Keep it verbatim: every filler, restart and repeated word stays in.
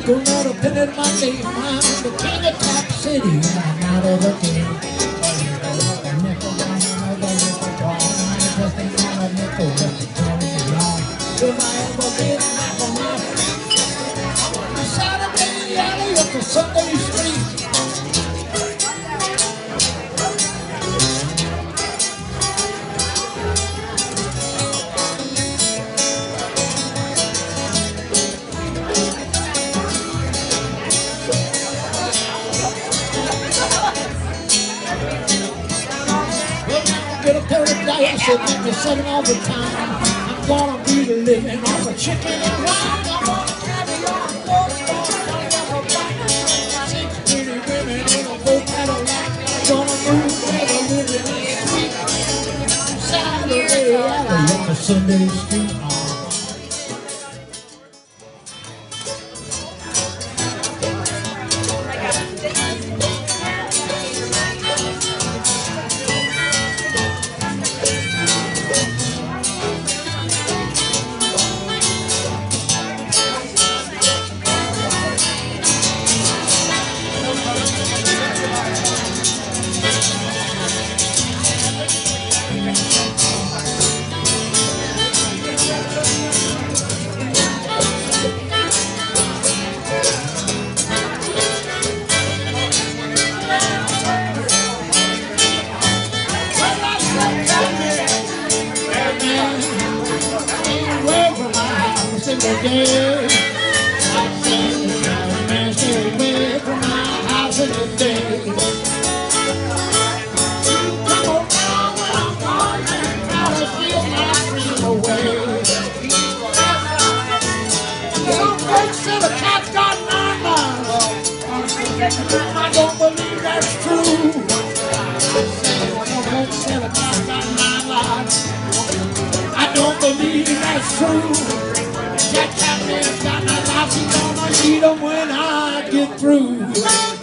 Gonna let a pin in my name. I'm the king of Top City, and I'm out of the game. A nickel down another nickel ball. I ain't just ain't got a nickel just to tell me wrong. If I ever get knocked on my feet, Saturday alley up to Sunday street. Get a pair of dice and make me seven all the time. I'm gonna be the living off of chicken and wine. I'm gonna carry on those boys. Six pretty women in a full Cadillac. I'm gonna move where the living is sweet. Saturday alley on the Sunday street. Day. I seen the man stay away from my house in the day. You come around when I'm gone and try to steal my dream away. Some folks say the cat's got nine lives. I don't believe that's true. Some folks say the cat's got nine lives. I don't believe that's true. That cat man's got my life, he's gonna eat 'em when I get through.